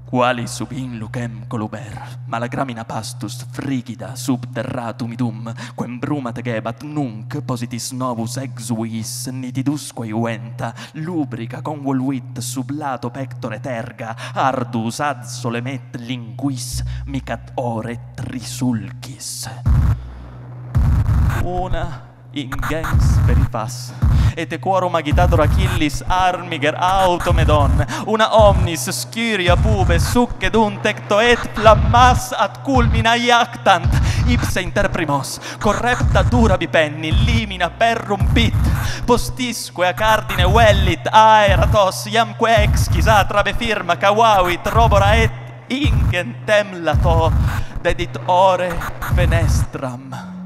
quali subin lucem coluber, malagramina pastus frigida subterratum idum, quem bruma tegebat nunc positis novus exuis nitidusque iuventa, lubrica convoluit sub lato pectore terga, ardus ad solemet linguis, micat ore trisulcis. Una ingens perifas, et quorum agitator Achillis armiger automedon, una omnis scuria pube succedunt ecto et flammas ad culmina iactant, ipse inter primos, correpta dura bipenni, limina perrumpit, postisque a cardine vellit aeratos, iamque exquis atrabe firma cavavit robora et ingentem lato, dedit ore fenestram.